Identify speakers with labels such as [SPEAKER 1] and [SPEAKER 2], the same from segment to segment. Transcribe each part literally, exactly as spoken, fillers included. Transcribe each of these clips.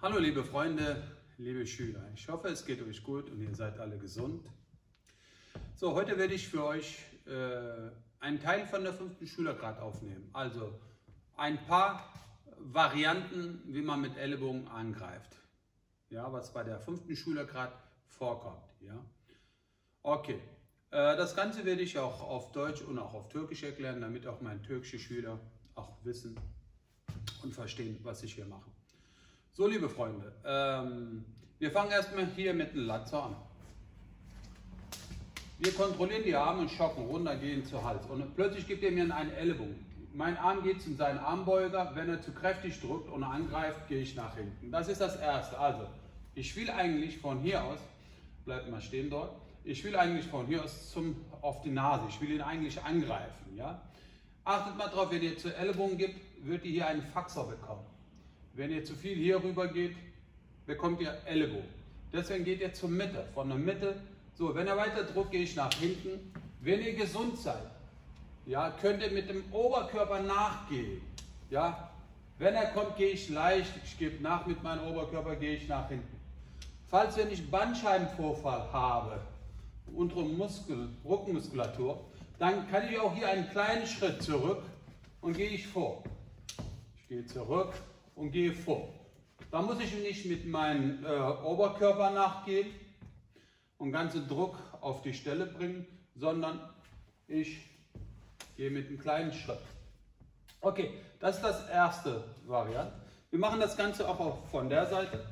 [SPEAKER 1] Hallo liebe Freunde, liebe Schüler, ich hoffe es geht euch gut und ihr seid alle gesund. So, heute werde ich für euch äh, einen Teil von der fünften Schülergrad aufnehmen, also ein paar Varianten, wie man mit Ellenbogen angreift, ja, was bei der fünften Schülergrad vorkommt. Ja. Okay, äh, das Ganze werde ich auch auf Deutsch und auch auf Türkisch erklären, damit auch meine türkischen Schüler auch wissen und verstehen, was ich hier mache. So, liebe Freunde, ähm, wir fangen erstmal hier mit dem Latzo an. Wir kontrollieren die Arme und schocken runter, gehen zu Hals. Und plötzlich gibt er mir einen Ellenbogen. Mein Arm geht zu seinem Armbeuger. Wenn er zu kräftig drückt und angreift, gehe ich nach hinten. Das ist das Erste. Also, ich will eigentlich von hier aus, bleibt mal stehen dort, ich will eigentlich von hier aus zum, auf die Nase. Ich will ihn eigentlich angreifen. Ja? Achtet mal drauf, wenn ihr zu Ellenbogen gibt, wird ihr hier einen Faxer bekommen. Wenn ihr zu viel hier rüber geht, bekommt ihr Ellenbogen. Deswegen geht ihr zur Mitte. Von der Mitte, so, wenn ihr weiter drückt, gehe ich nach hinten. Wenn ihr gesund seid, ja, könnt ihr mit dem Oberkörper nachgehen. Ja, wenn er kommt, gehe ich leicht, ich gebe nach mit meinem Oberkörper, gehe ich nach hinten. Falls wenn ich Bandscheibenvorfall habe, untere Muskel, Rückenmuskulatur, dann kann ich auch hier einen kleinen Schritt zurück und gehe ich vor. Ich gehe zurück und gehe vor. Da muss ich nicht mit meinem äh, Oberkörper nachgehen und ganzen Druck auf die Stelle bringen, sondern ich gehe mit einem kleinen Schritt. Okay, das ist das erste Variante. Wir machen das Ganze auch von der Seite.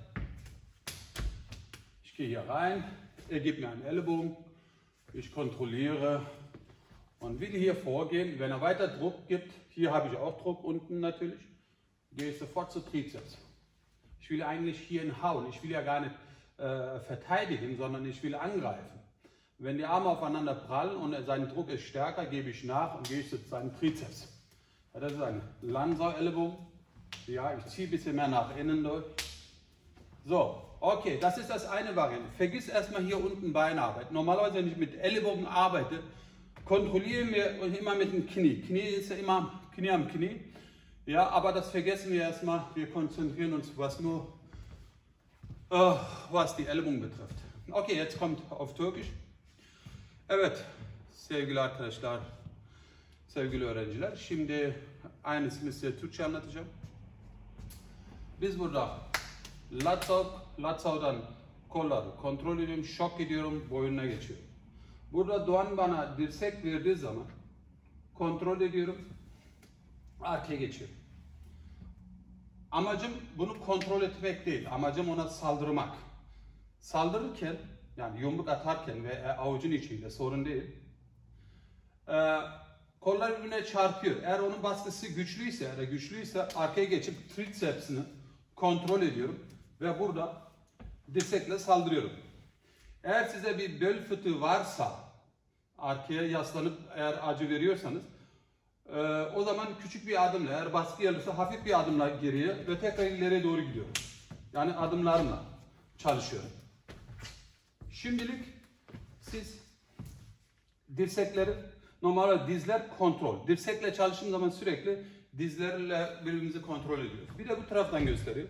[SPEAKER 1] Ich gehe hier rein, er gibt mir einen Ellenbogen, ich kontrolliere und will hier vorgehen. Wenn er weiter Druck gibt, hier habe ich auch Druck unten natürlich, gehe ich sofort zu Trizeps. Ich will eigentlich hier hauen, ich will ja gar nicht äh, verteidigen, sondern ich will angreifen. Wenn die Arme aufeinander prallen und sein Druck ist stärker, gebe ich nach und gehe ich zu seinem Trizeps. Ja, das ist ein Lansau-Ellenbogen. Ja, ich ziehe ein bisschen mehr nach innen durch. So, okay, das ist das eine Variante. Vergiss erstmal hier unten Beinarbeit. Normalerweise, wenn ich mit Ellenbogen arbeite, kontrollieren wir immer mit dem Knie. Knie ist ja immer Knie am Knie. Ja, aber das vergessen wir erstmal. Wir konzentrieren uns was nur, äh, was die Ellenbogen betrifft. Okay, jetzt kommt auf Türkisch. Evet, sevgili arkadaşlar, sevgili öğrenciler. Şimdi aynısını size Türkçe anlatacağım. Biz burada Latzo, Latzo'dan kolları kontrol ediyorum, şok ediyorum, boynuna geçiyorum. Burada Doğan bana dirsek verdiği zaman kontrol ediyorum, arkaya geçiyorum. Amacım bunu kontrol etmek değil, amacım ona saldırmak. Saldırırken, yani yumruk atarken ve avucun içiyle sorun değil, ee, kollar birbirine çarpıyor. Eğer onun baskısı güçlüyse ya da güçlüyse arkaya geçip tricepsini kontrol ediyorum ve burada dirsekle saldırıyorum. Eğer size bir bel fıtığı varsa, arkaya yaslanıp eğer acı veriyorsanız, Ee, o zaman küçük bir adımla, eğer baskı gelirse hafif bir adımla geriye ve tekrar ileriye doğru gidiyorum. Yani adımlarımla çalışıyorum. Şimdilik siz dirsekleri, normalde dizler kontrol. Dirsekle çalıştığım zaman sürekli dizlerle birbirimizi kontrol ediyoruz. Bir de bu taraftan göstereyim.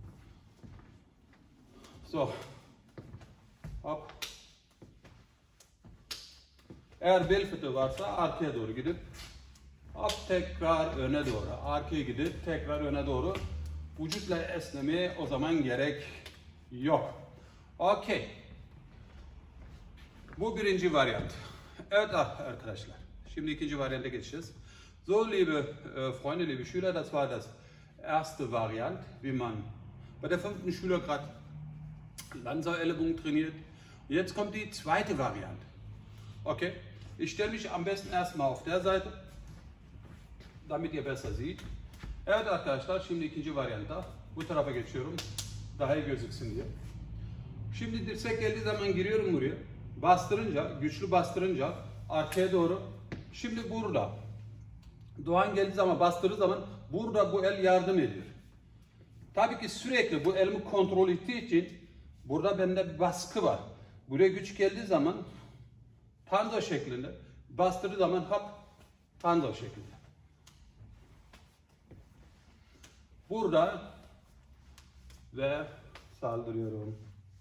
[SPEAKER 1] So. Hop. Eğer bel fıtığı varsa arkaya doğru gidip hop tekrar öne doğru, arkaya gidip tekrar öne doğru vücutla esnemeye o zaman gerek yok. Okey. Bu birinci varyant. Evet arkadaşlar, şimdi ikinci varyante geçeceğiz. So, liebe äh, Freunde, liebe Schüler, das war das erste Variant, wie man bei der fünften Schülergrad Lansau-Ellenbogen trainiert. Jetzt kommt die zweite Variante. Okay, ich stelle mich am besten erstmal auf der Seite, damit ihr besser seht. Evet arkadaşlar, şimdi ikinci varyanta bu tarafa geçiyorum daha iyi gözüksün diye. Şimdi dirsek geldiği zaman giriyorum buraya. Bastırınca, güçlü bastırınca arkaya doğru. Şimdi burada Doğan geldiği zaman bastırdığı zaman burada bu el yardım ediyor. Tabii ki sürekli bu elimi kontrol ettiği için burada bende bir baskı var. Buraya güç geldiği zaman tanzo şeklinde bastırdığı zaman hop tanzo şeklinde. Burada ve saldırıyorum.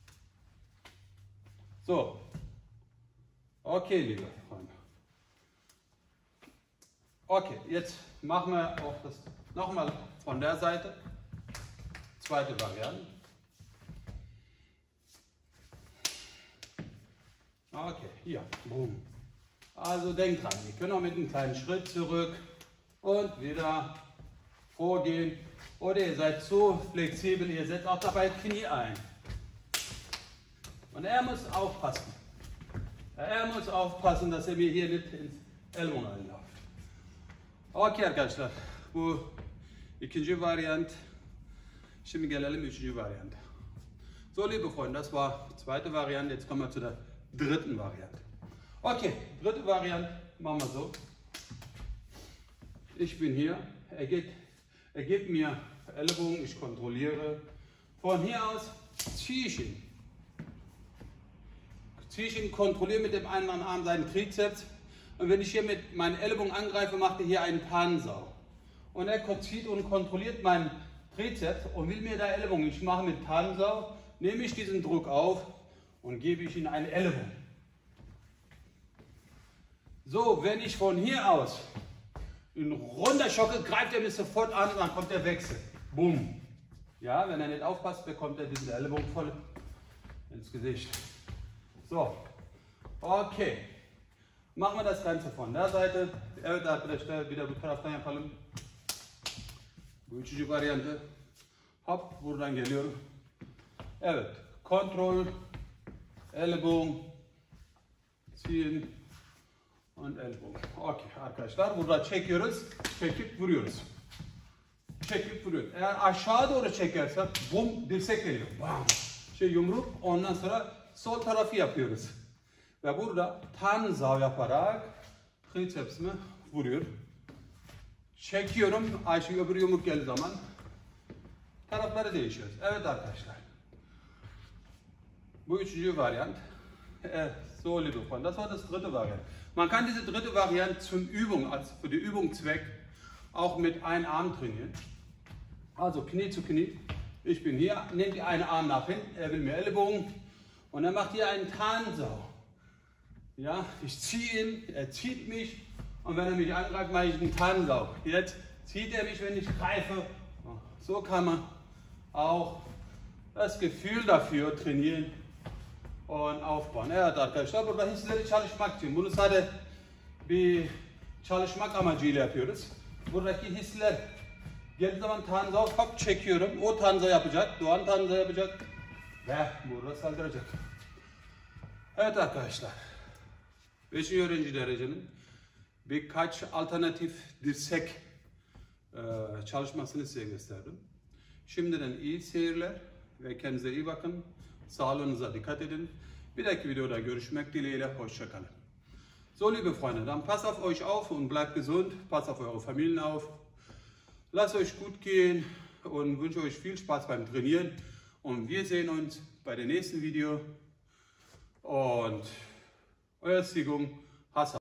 [SPEAKER 1] So. Okay, liebe Freunde. Okay, jetzt machen wir auch das nochmal von der Seite. Zweite Variante. Okay, hier. Boom. Also denkt dran, wir können auch mit einem kleinen Schritt zurück und wieder vorgehen. Oder ihr seid so flexibel, ihr setzt auch dabei Knie ein. Und er muss aufpassen. Er muss aufpassen, dass er mir hier nicht ins Ellbogen einläuft. Okay arkadaşlar, bu ikinci varyant. Şimdi gelelim üçüncü varyant. So liebe Freunde, das war die zweite Variante, jetzt kommen wir zu der dritten Variante. Okay, dritte Variante, machen wir so. Ich bin hier, er, geht, er gibt mir Ellbogen, ich kontrolliere. Von hier aus ziehe ich ihn. Ziehe ich ihn, kontrolliere mit dem einen Arm seinen Trizeps. Und wenn ich hier mit meinen Ellbogen angreife, macht er hier einen Tansau. Und er zieht und kontrolliert meinen Trizeps und will mir da Ellbogen. Ich mache mit Tansau, nehme ich diesen Druck auf und gebe ich ihm eine Ellbogen. So, wenn ich von hier aus ihn runterschocke, greift er mich sofort an und dann kommt der Wechsel. Bumm. Ja, wenn er nicht aufpasst, bekommt er diesen Ellbogen voll ins Gesicht. So, okay. Machen wir das Ganze von der Seite. Evet arkadaşlar, bir de bu taraftan yapalım. Bu üçüncü varyantı. Hop, buradan geliyorum. Evet, kontrol, Ellbogen, ziehen und Ellbogen. Okay arkadaşlar, burada çekiyoruz, çekip vuruyoruz. Çekip vuruyoruz. Eğer aşağı doğru çekersek, bum, dirsek geliyor. Bam. Şey yumruk, ondan sonra sol tarafı yapıyoruz. Ve burada Tansau yaparak tricepsimi vuruyor. Çekiyorum, Ayşe öbür yumruk geldiği zaman tarafları değişiyoruz. Evet arkadaşlar. Bu üçüncü varyant. Äh, so liebe Freunde, das war das dritte Variant. Man kann diese dritte Variante zum Übung, also für die Übungszweck, auch mit einem Arm trainieren. Also Knie zu Knie. Ich bin hier, nehme die einen Arm nach hinten, er will mir Ellbogen und er macht hier einen Tansau. Ja, ich ziehe ihn, er zieht mich und wenn er mich angreift, mache ich einen Tansau. Jetzt zieht er mich, wenn ich greife. So kann man auch das Gefühl dafür trainieren und aufbauen. Evet arkadaşlar, burada hisleri çalışmak için bunu sadece bir çalışmak amacıyla yapıyoruz. Buradaki hisler geldiği zaman Tansau hop çekiyorum. O Tansau yapacak, Doğan Tansau yapacak ve burada saldıracak. Evet arkadaşlar. Beşinci öğrenci derecenin birkaç alternatif dirsek e, çalışmasını size gösterdim. Şimdiden iyi seyirler ve kendinize iyi bakın. Sağlığınıza dikkat edin. Bir dahaki videoda görüşmek dileğiyle. Hoşça kalın. So liebe Freunde, dann passt auf euch auf und bleibt gesund. Passt auf eure Familien auf. Lasst euch gut gehen und wünsche euch viel Spaß beim Trainieren. Und wir sehen uns bei der nächsten Video. Und euer Sigum Hassan.